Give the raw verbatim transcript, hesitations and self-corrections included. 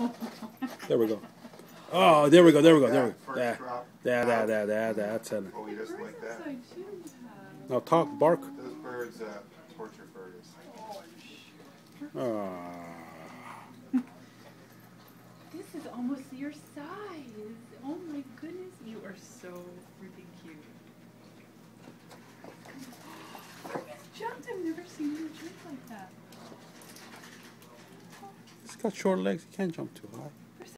There we go. Oh, there we go, there we go, there we go. Yeah, yeah, yeah, yeah, yeah, that's it. Oh, he doesn't like that. Now talk, bark. Those birds, uh, torture birds. Oh. This is almost your size. Oh my goodness, you are so freaking cute. He's jumped. I've never seen you jump like that. He's got short legs. He can't jump too high.